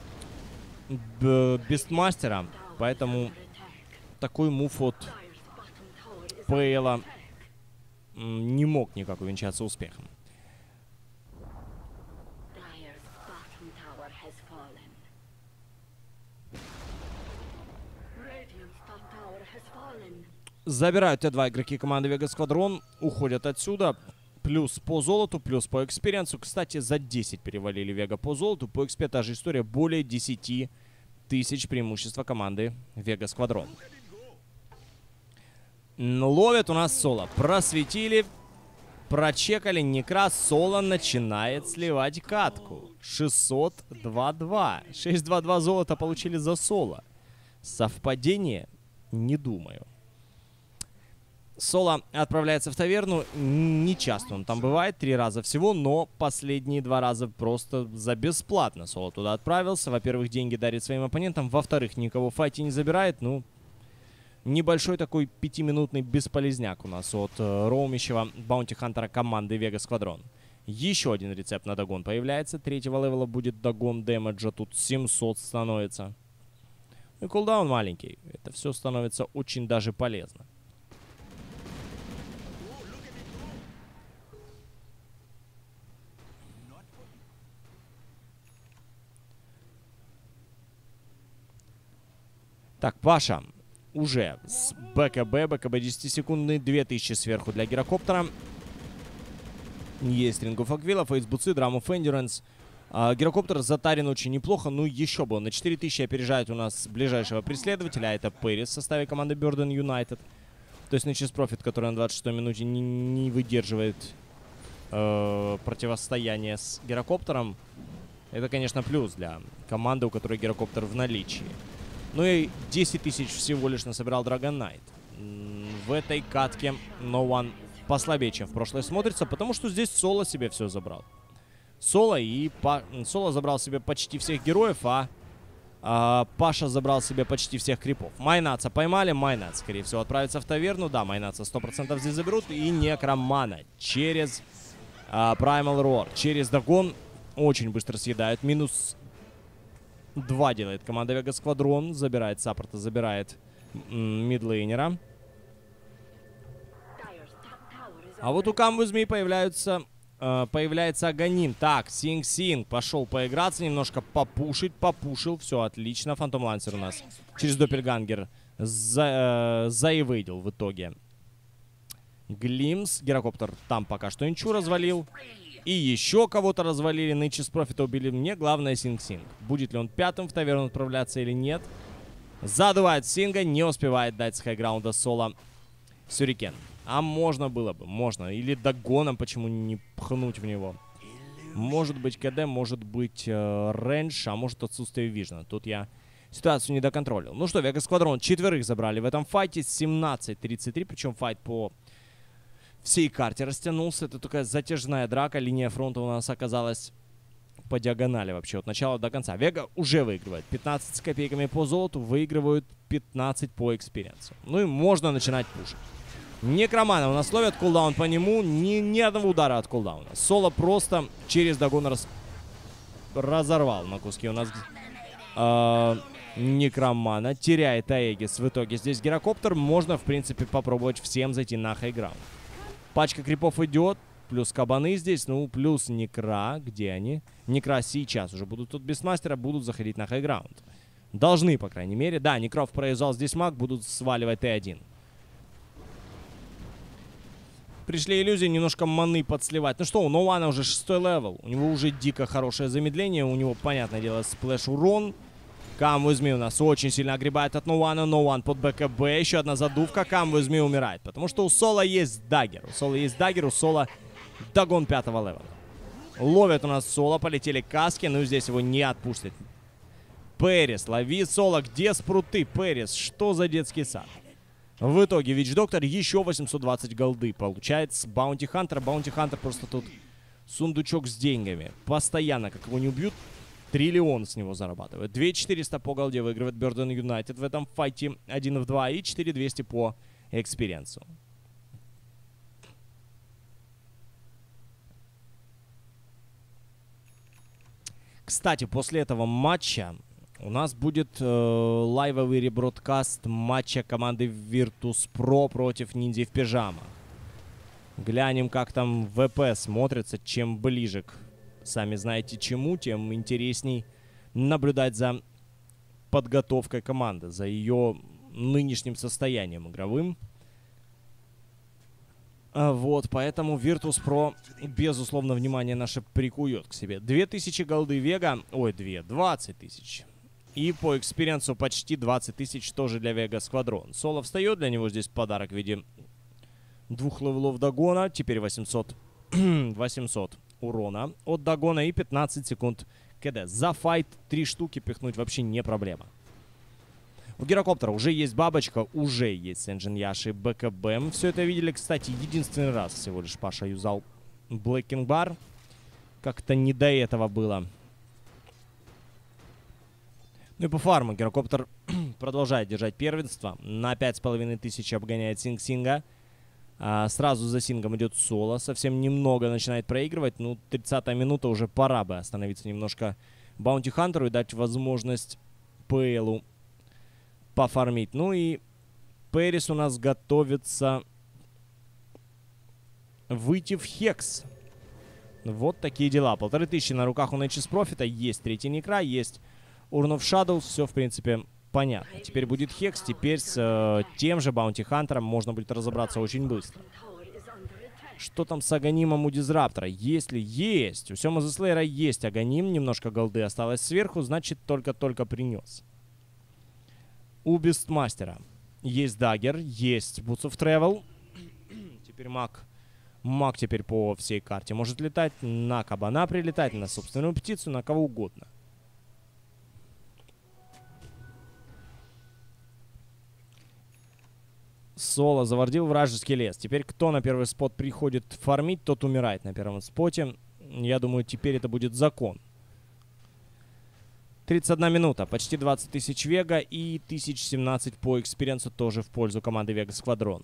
Бестмастера. Поэтому такой мув от ПЛа не мог никак увенчаться успехом. Забирают те два игроки команды Вега Сквадрон, уходят отсюда. Плюс по золоту, плюс по экспириенсу. Кстати, за десять перевалили Вега по золоту. По экспе та же история. Более десяти тысяч преимущества команды Вега Сквадрон. Ловят у нас соло. Просветили, прочекали Некрас. Соло начинает сливать катку. шестьсот два-два. шесть два-два золота получили за соло. Совпадение? Не думаю. Соло отправляется в таверну. Не часто он там бывает, три раза всего, но последние два раза просто за бесплатно Соло туда отправился. Во-первых, деньги дарит своим оппонентам, во-вторых, никого в файте не забирает. Ну, небольшой такой пятиминутный бесполезняк у нас от э, роумящего баунти-хантера команды Вега Сквадрон. Еще один рецепт на догон появляется. Третьего левела будет догон дэмэджа, тут семьсот становится. И кулдаун маленький. Это все становится очень даже полезно. Так, Паша уже с БКБ, БКБ десятисекундный, две тысячи сверху для Гирокоптера. Есть Рингов Аквила, Фейсбуцы, Драм оф Эндюранс. А, Гирокоптер затарен очень неплохо, ну еще бы он на четыре тысячи опережает у нас ближайшего преследователя, а это Пэрис в составе команды Burden United. То есть на эйч эс Profit, который на двадцать шестой минуте не, не выдерживает э, противостояния с Гирокоптером. Это, конечно, плюс для команды, у которой Гирокоптер в наличии. Ну и десять тысяч всего лишь насобирал Dragon Knight. В этой катке ноуан послабее, чем в прошлой смотрится, потому что здесь Соло себе все забрал. Соло и Па... Соло забрал себе почти всех героев, а, а Паша забрал себе почти всех крипов. Майнаца поймали, Майнац, скорее всего, отправится в таверну. Да, Майнаца сто процентов здесь заберут. И Некромана через а, Primal Roar, через догон очень быстро съедают. Минус два делает команда Вега Сквадрон. Забирает саппорта, забирает мидлейнера. А вот у Камбу Змей появляются э, появляется Аганим. Так, Синг-Синг пошел поиграться, немножко попушить, попушил. Все, отлично. Фантом Лансер у нас через Доппельгангер за, э, заевейдил в итоге. Глимс, Гирокоптер там пока что Инчу развалил. И еще кого-то развалили. Нейчис Профита убили. Мне главное Синг-Синг. Будет ли он пятым в таверну отправляться или нет? Задувает Синга. Не успевает дать с хайграунда соло Сюрикен. А можно было бы. Можно. Или догоном почему не пхнуть в него. Может быть КД, может быть э, рейндж, а может отсутствие вижна. Тут я ситуацию не доконтролил. Ну что, Вега Сквадрон четверых забрали в этом файте. семнадцать тридцать три. Причем файт по всей карте растянулся. Это такая затяжная драка. Линия фронта у нас оказалась по диагонали вообще от начала до конца. Вега уже выигрывает. пятнадцать с копейками по золоту. Выигрывают пятнадцать по экспириенсу. Ну и можно начинать пушить. Некромана у нас ловят. Кулдаун по нему. Ни, ни одного удара от кулдауна. Соло просто через догон раз... разорвал на куски. У нас э, Некромана теряет Аегис. В итоге здесь Гирокоптер. Можно, в принципе, попробовать всем зайти на хайграунд. Пачка крипов идет. Плюс кабаны здесь. Ну, плюс Некра. Где они? Некра сейчас уже будут тут без мастера. Будут заходить на хайграунд. Должны, по крайней мере. Да, Некров проезжал здесь маг. Будут сваливать Т один. Пришли иллюзии немножко маны подсливать. Ну что, у Ноуана уже шестой левел. У него уже дико хорошее замедление. У него, понятное дело, сплэш урон. Come With Me у нас очень сильно огребает от Ноуана. Ноуан под БКБ. Еще одна задувка. Come With Me умирает. Потому что у Соло есть даггер. У Соло есть даггер. У Соло догон пятого левела. Ловят у нас Соло. Полетели каски. Ну здесь его не отпустят. Пэрис. Лови Соло. Где спруты? Пэрис. Что за детский сад? В итоге Вич Доктор еще восемьсот двадцать голды получает с Баунти Хантера. Баунти Хантер просто тут сундучок с деньгами. Постоянно, как его не убьют, триллион с него зарабатывает. две тысячи четыреста по голде выигрывает Бёрден Юнайтед в этом файте один в два и четыре тысячи двести по экспириенсу. Кстати, после этого матча у нас будет э, лайвовый ребродкаст матча команды Virtus.pro против Ниндзя в пижамах. Глянем, как там ВП смотрится. Чем ближе к, сами знаете чему, тем интересней наблюдать за подготовкой команды, за ее нынешним состоянием игровым. А вот, поэтому Virtus.pro, безусловно, внимание наше прикует к себе. две тысячи голды Вега, ой, две, двадцать тысяч. И по экспириенсу почти двадцать тысяч тоже для Вега Сквадрон. Соло встает, для него здесь подарок в виде двух левелов догона. Теперь восемьсот, восемьсот урона от догона и пятнадцать секунд КД. За файт три штуки пихнуть вообще не проблема. У Гирокоптера уже есть бабочка, уже есть Энджин Яши и БКБ. Все это видели, кстати, единственный раз всего лишь Паша юзал Блэкинг Бар. Как-то не до этого было. Ну и по фарму Гирокоптер продолжает держать первенство. На пять с половиной тысяч обгоняет Синг-Синга. А сразу за Сингом идет Соло. Совсем немного начинает проигрывать. Ну, тридцатая минута, уже пора бы остановиться немножко Баунти Хантеру и дать возможность ПЛу пофармить. Ну и Пэрис у нас готовится выйти в Хекс. Вот такие дела. Полторы тысячи на руках у Нейчис Профита. Есть третий Некра, есть Urn of Shadows. Все, в принципе, понятно. Теперь будет Хекс. Теперь с э, тем же Баунти Хантером можно будет разобраться очень быстро. Что там с Аганимом у Дизраптора? Есть ли? Есть. У Сёма Зеслейра есть Аганим. Немножко голды осталось сверху. Значит, только-только принес. У Бестмастера есть даггер. Есть Boots of Travel. Теперь маг. Маг теперь по всей карте может летать. На кабана прилетать. На собственную птицу. На кого угодно. Соло завардил вражеский лес. Теперь кто на первый спот приходит фармить, тот умирает на первом споте. Я думаю, теперь это будет закон. тридцать одна минута. Почти двадцать тысяч Вега и тысяча семнадцать по экспириенсу тоже в пользу команды Вега Сквадрон.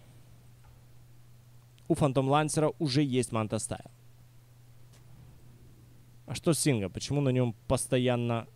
У Фантом Лансера уже есть Манта Стайл. А что с Синга? Почему на нем постоянно...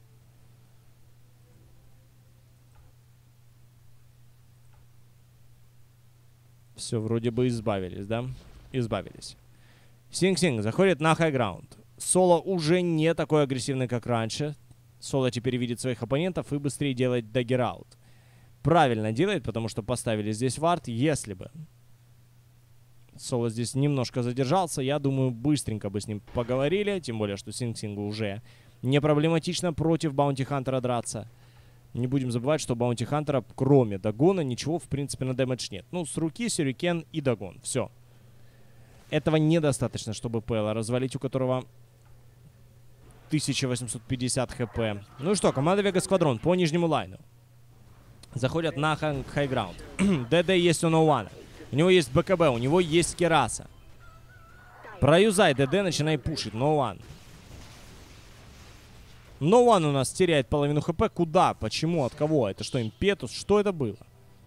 Все, вроде бы избавились, да? Избавились. Синг-Синг заходит на хайграунд. Соло уже не такой агрессивный, как раньше. Соло теперь видит своих оппонентов и быстрее делает даггер-аут. Правильно делает, потому что поставили здесь вард. Если бы Соло здесь немножко задержался, я думаю, быстренько бы с ним поговорили. Тем более, что Синг-Сингу уже не проблематично против Баунти Хантера драться. Не будем забывать, что Баунти Хантера, кроме догона, ничего, в принципе, на дэмэдж нет. Ну, с руки, сюрикен и догон. Все. Этого недостаточно, чтобы Пэлла развалить, у которого тысяча восемьсот пятьдесят хп. Ну и что, команда Vegas Squadron по нижнему лайну. Заходят на хайграунд. ДД есть у Ноуана. У него есть БКБ, у него есть Кераса. Проюзай ДД, начинай пушить. Ноуан. Ноуан у нас теряет половину хп. Куда? Почему? От кого? Это что, импетус? Что это было?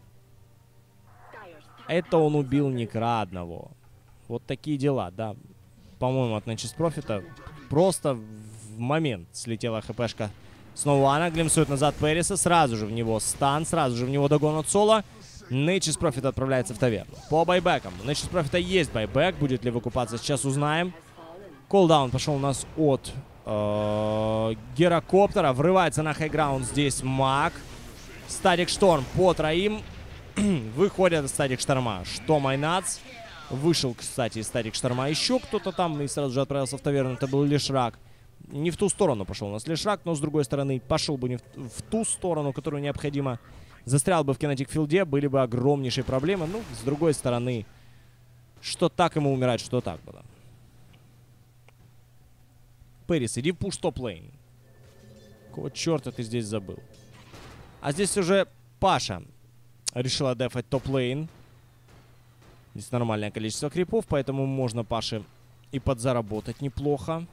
Это он убил Некра одного. Вот такие дела, да. По-моему, от Nature's Prophet просто в момент слетела хпшка с Ноуана. Глимсует назад Пэриса. Сразу же в него стан. Сразу же в него догон от Соло. Nature's Prophet отправляется в таверну. По байбекам. У Nature's Prophet есть байбек. Будет ли выкупаться, сейчас узнаем. Колдаун пошел у нас от э, Герокоптера. Врывается на хайграунд здесь маг. Статик Шторм по троим. Выходят из Статик Шторма. Что Майнац. Вышел, кстати, из Статик Шторма еще кто-то там. И сразу же отправился в таверну. Это был Лешрак. Не в ту сторону пошел у нас Лешрак, но с другой стороны пошел бы не в, в ту сторону, которую необходимо. Застрял бы в кинетик филде, были бы огромнейшие проблемы. Ну, с другой стороны, что так ему умирать, что так было. Пэрис, иди в пуш топ-лейн. Какого черта ты здесь забыл? А здесь уже Паша решила дефать топ-лейн. Здесь нормальное количество крипов, поэтому можно Паше и подзаработать неплохо.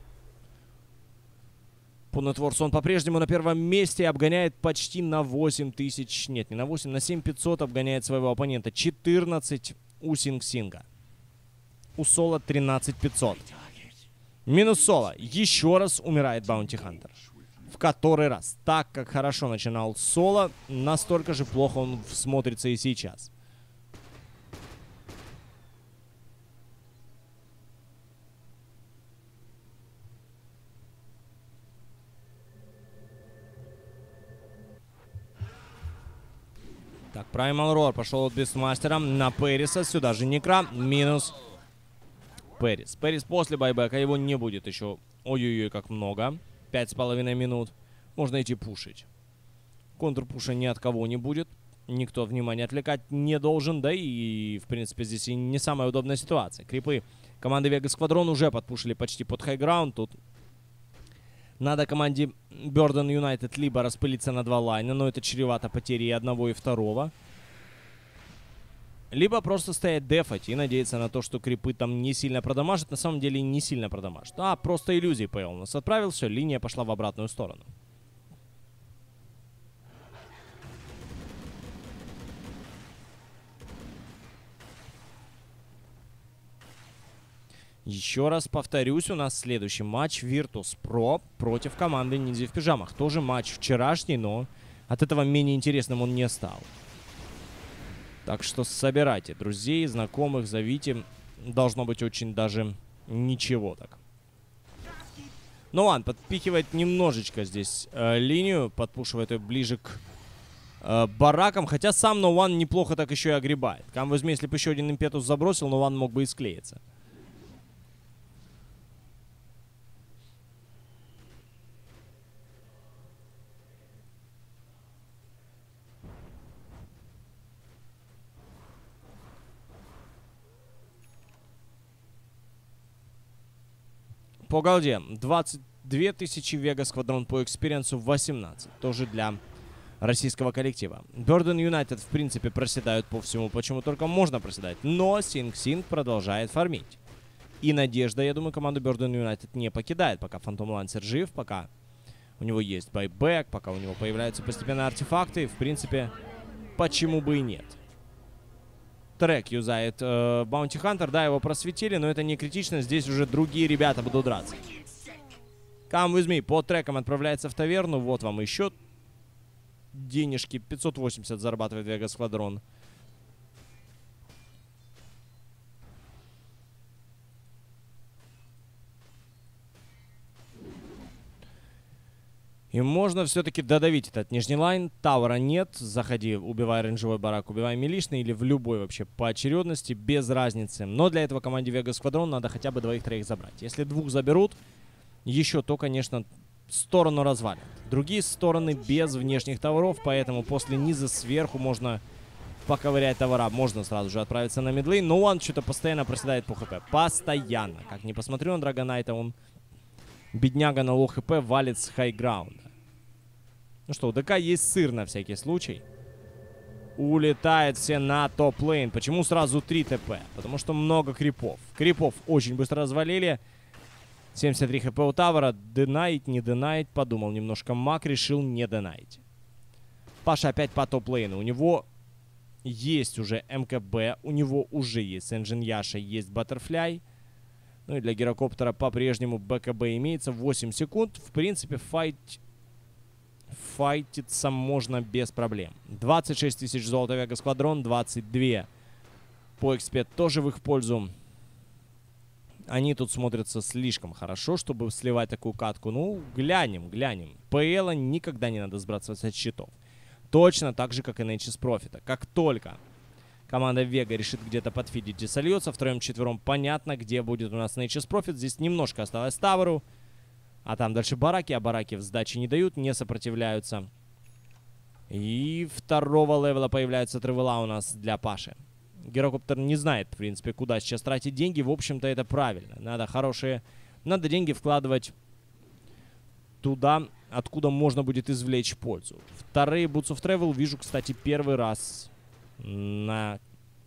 По нетворсу он по-прежнему на первом месте, обгоняет почти на восемь тысяч, нет, не на восемь, на семь пятьсот обгоняет своего оппонента. четырнадцать у Синг-Синга. У Соло тринадцать пятьсот. Минус Соло. Еще раз умирает Баунти Хантер. В который раз. Так как хорошо начинал Соло, настолько же плохо он смотрится и сейчас. Так, Primal Roar пошел от Бестмастера на Пэриса. Сюда же Некра. Минус Пэрис. Пэрис после байбека. Его не будет еще. Ой-ой-ой, как много. Пять с половиной минут. Можно идти пушить. Контрпуша ни от кого не будет. Никто внимание отвлекать не должен. Да и, в принципе, здесь и не самая удобная ситуация. Крипы команды Vegas Squadron уже подпушили почти под хайграунд. Тут надо команде Burden United либо распылиться на два лайна, но это чревато потерей одного и второго. Либо просто стоять дефать и надеяться на то, что крипы там не сильно продамажат. На самом деле не сильно продамажат. А, просто иллюзии ПЛ у нас отправил, все, линия пошла в обратную сторону. Еще раз повторюсь, у нас следующий матч Virtus.pro против команды Ниндзя в пижамах. Тоже матч вчерашний, но от этого менее интересным он не стал. Так что собирайте друзей, знакомых, зовите. Должно быть очень даже ничего так. Ноуан подпихивает немножечко здесь э, линию, подпушивает ее ближе к э, баракам. Хотя сам Ноуан неплохо так еще и огребает. Кам возьми, если бы еще один импетус забросил, Ноуан мог бы и склеиться. По голде двадцать две тысячи, Vegas Squadron по экспириенсу восемнадцать. Тоже для российского коллектива. Burden United, в принципе, проседают по всему, почему только можно проседать. Но Синг-Синг продолжает фармить. И надежда, я думаю, команду Burden United не покидает, пока Phantom Lancer жив, пока у него есть байбек, пока у него появляются постепенно артефакты. В принципе, почему бы и нет. Трек юзает Баунти э, Хантер. Да, его просветили, но это не критично. Здесь уже другие ребята будут драться. Come with me. По трекам отправляется в таверну. Вот вам еще денежки. пятьсот восемьдесят зарабатывает Vegas Squadron. И можно все-таки додавить этот нижний лайн. Тауэра нет. Заходи, убивай рейнджевой барак, убивай милишный или в любой вообще по очередности, без разницы. Но для этого команде Vegas Squadron надо хотя бы двоих-троих забрать. Если двух заберут, еще то, конечно, сторону развалят. Другие стороны без внешних товаров, поэтому после низа сверху можно поковырять товара. Можно сразу же отправиться на мидлейн, но он что-то постоянно проседает по хп. Постоянно. Как ни посмотрю на Драгонайта, он... Бедняга на лоу хп валит с хайграунда. Ну что, у ДК есть сыр на всякий случай. Улетает все на топ-лейн. Почему сразу три ТП? Потому что много крипов. Крипов очень быстро развалили. семьдесят три хп у Тавера. Денайт, не денайт. Подумал немножко Мак, решил не денайт. Паша опять по топ-лейну. У него есть уже МКБ. У него уже есть Энджин Яша, есть Баттерфляй. Ну и для гирокоптера по-прежнему БКБ имеется. восемь секунд. В принципе, файт... файтиться можно без проблем. двадцать шесть тысяч золота Vegas Squadron, двадцать два по экспе тоже в их пользу. Они тут смотрятся слишком хорошо, чтобы сливать такую катку. Ну, глянем, глянем. ПЛа никогда не надо сбрасывать от счетов. Точно так же, как и на эйч эс Профита. Как только команда Вега решит где-то подфидить и сольется, втроем-четвером понятно, где будет у нас на эйч эс Profit. Здесь немножко осталось Таверу. А там дальше бараки, а бараки в сдачи не дают, не сопротивляются. И второго левела появляется тревела у нас для Паши. Гирокоптер не знает, в принципе, куда сейчас тратить деньги. В общем-то, это правильно. Надо хорошие... Надо деньги вкладывать туда, откуда можно будет извлечь пользу. Вторые Boots of Travel вижу, кстати, первый раз на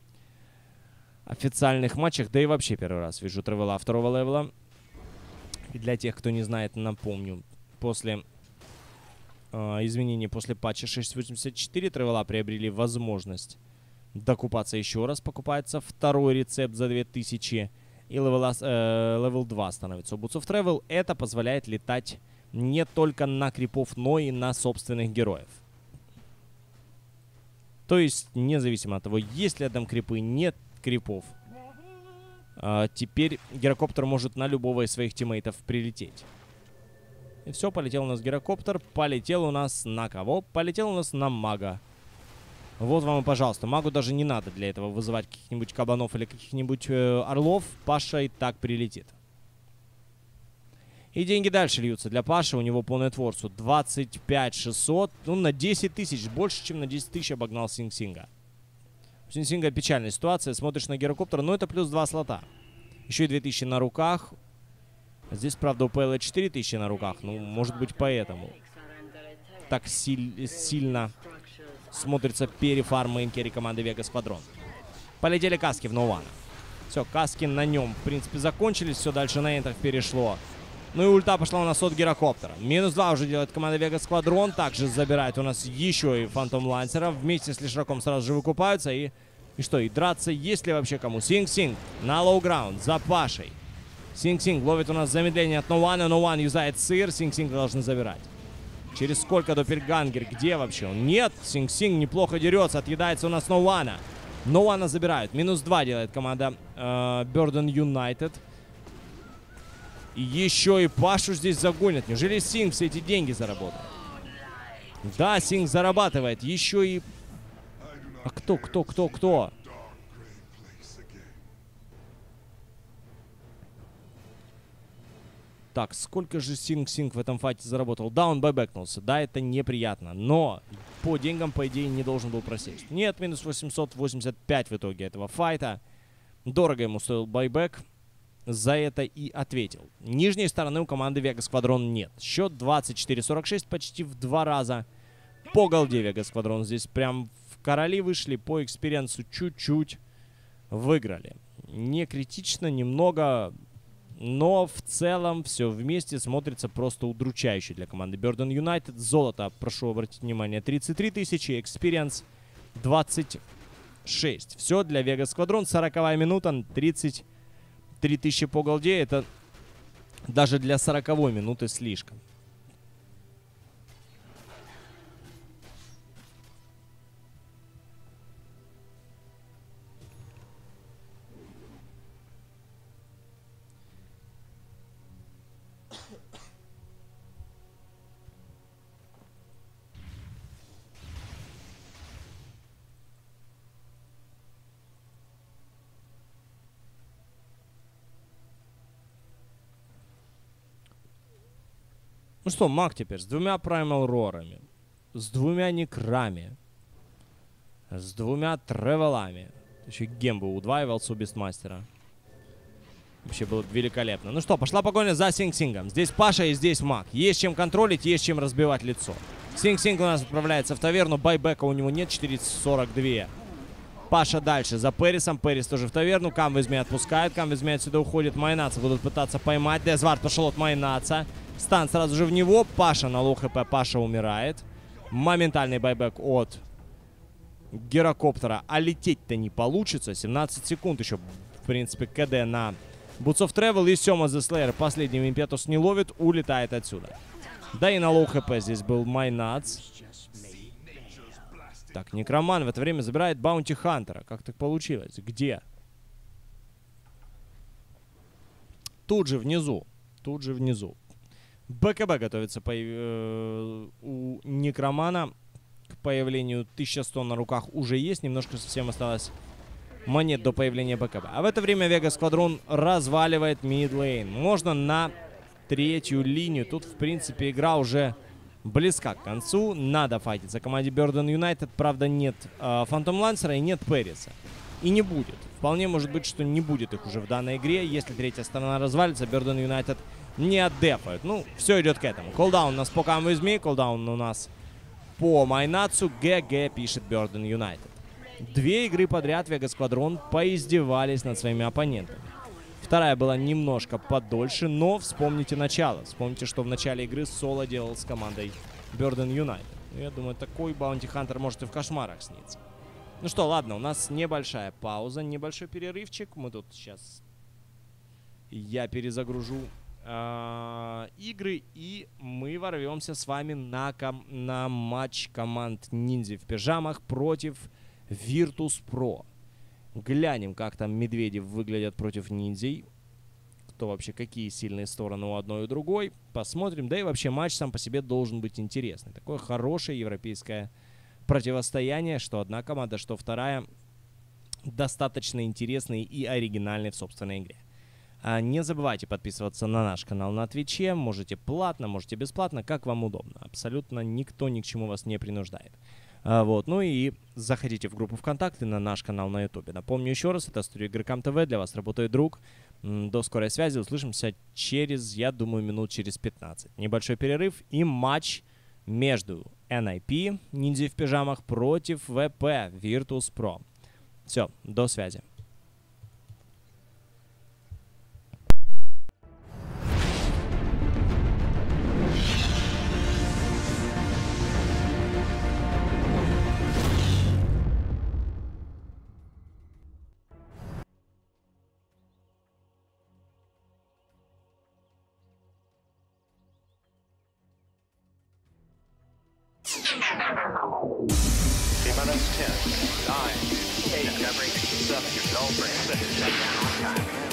официальных матчах. Да и вообще первый раз вижу тревела второго левела. И для тех, кто не знает, напомню. После э, изменений, после патча шесть восемьдесят четыре тревела приобрели возможность докупаться еще раз. Покупается второй рецепт за две тысячи. И левел, э, левел два становится у Boots of Travel. Это позволяет летать не только на крипов, но и на собственных героев. То есть, независимо от того, есть ли там крипы, нет крипов, э, теперь гирокоптер может на любого из своих тиммейтов прилететь. И все, полетел у нас гирокоптер. Полетел у нас на кого? Полетел у нас на мага. Вот вам и пожалуйста. Магу даже не надо для этого вызывать каких-нибудь кабанов или каких-нибудь э, орлов. Паша и так прилетит. И деньги дальше льются для Паши. У него по нетворсу двадцать пять шестьсот. Ну, на десять тысяч. Больше, чем на десять тысяч обогнал Синг-Синга. У Синг-Синга печальная ситуация. Смотришь на гирокоптер, но это плюс два слота. Еще и две тысячи на руках. Здесь, правда, у ПЛ четыре тысячи на руках. Ну, может быть, поэтому так силь сильно смотрится перефарм мейн-керри команды Vegas Squadron. Полетели каски в Ноуана. Все, каски на нем, в принципе, закончились. Все, дальше на энтах перешло. Ну и ульта пошла у нас от гирокоптера. Минус два уже делает команда Vegas Squadron. Также забирает у нас еще и Фантом Лансера. Вместе с Лишраком сразу же выкупаются. И, и что, и драться есть ли вообще кому? Синг-Синг на лоу-граунд за Пашей. Синг-Синг ловит у нас замедление от Ноуана. Ноуан юзает сыр. Синг-Синг должны забирать. Через сколько Доппельгангер? Где вообще он? Нет, Синг-Синг неплохо дерется. Отъедается у нас Ноуана. Ноуана забирают. Минус два делает команда э, Burden United. И еще и Пашу здесь загонят. Неужели Синг все эти деньги заработает? Да, Синг зарабатывает. Еще и... А кто, кто, кто, кто? Так, сколько же Синг-Синг в этом файте заработал? Да, он байбэкнулся. Да, это неприятно. Но по деньгам, по идее, не должен был просесть. Нет, минус восемьсот восемьдесят пять в итоге этого файта. Дорого ему стоил байбэк. За это и ответил. Нижней стороны у команды Vegas Squadron нет. Счет двадцать четыре сорок шесть, почти в два раза. По голде Vegas Squadron здесь прям в короли вышли. По экспириенсу чуть-чуть выиграли. Не критично, немного... Но в целом все вместе смотрится просто удручающе для команды Burden United. Золото, прошу обратить внимание, тридцать три тысячи. Experience двадцать шесть. Все для Vegas Squadron. сороковая минута, тридцать три тысячи по голде. Это даже для сороковой минуты слишком. Ну что, маг теперь с двумя Primal Roar'ами, с двумя Некрами, с двумя Тревелами. Еще гембу удваивался у Бестмастера. Вообще было великолепно. Ну что, пошла погоня за Синг-Сингом. Здесь Паша и здесь маг. Есть чем контролить, есть чем разбивать лицо. Синг-Синг у нас отправляется в таверну. Байбека у него нет, четыреста сорок два. Паша дальше за Пэрисом. Пэрис тоже в таверну. Кам возьми отпускает. Кам возьми отсюда уходит. Майнаца будут пытаться поймать. Дезвард пошел от Майнаца. Стан сразу же в него. Паша на лоу хп. Паша умирает. Моментальный байбек от Гирокоптера. А лететь-то не получится. семнадцать секунд еще, в принципе, КД на Boots of Travel. И Сема The Slayer последний импетус не ловит. Улетает отсюда. Да и на лоу хп здесь был Майнац. Так, Некроман в это время забирает Баунти Хантера. Как так получилось? Где? Тут же внизу. Тут же внизу. БКБ готовится по, э, у Некромана к появлению. тысяча сто на руках уже есть. Немножко совсем осталось монет до появления БКБ. А в это время Вега Сквадрон разваливает мидлейн. Можно на третью линию. Тут, в принципе, игра уже близка к концу. Надо файтиться команде Burden United. Правда, нет э, Фантом Лансера и нет Пэриса. И не будет. Вполне может быть, что не будет их уже в данной игре. Если третья сторона развалится, Burden United не отдефают. Ну, все идет к этому. Колдаун у нас по Come With Me. Колдаун у нас по Майнацу. ГГ пишет Burden United. Две игры подряд Вега Сквадрон поиздевались над своими оппонентами. Вторая была немножко подольше, но вспомните начало. Вспомните, что в начале игры Соло делал с командой Burden United. Я думаю, такой Баунти Хантер может и в кошмарах сниться. Ну что, ладно, у нас небольшая пауза, небольшой перерывчик. Мы тут сейчас... Я перезагружу э, игры, и мы ворвемся с вами на, ком на матч команд Ниндзя в пижамах против Virtus.pro. Глянем, как там медведи выглядят против ниндзей. Кто вообще, какие сильные стороны у одной и у другой. Посмотрим. Да и вообще матч сам по себе должен быть интересный. Такое хорошее европейское противостояние, что одна команда, что вторая, достаточно интересные и оригинальные в собственной игре. А не забывайте подписываться на наш канал на Твиче. Можете платно, можете бесплатно, как вам удобно. Абсолютно никто ни к чему вас не принуждает. А, вот, ну и заходите в группу ВКонтакте, на наш канал на Ютубе. Напомню еще раз, это студия Игрокам ТВ, для вас работает друг. До скорой связи, услышимся через, я думаю, минут через пятнадцать. Небольшой перерыв и матч между эн ай пи, Ниндзя в пижамах, против вэ пэ, Virtus.pro. Все, до связи. ten, nine, eight, seven, six,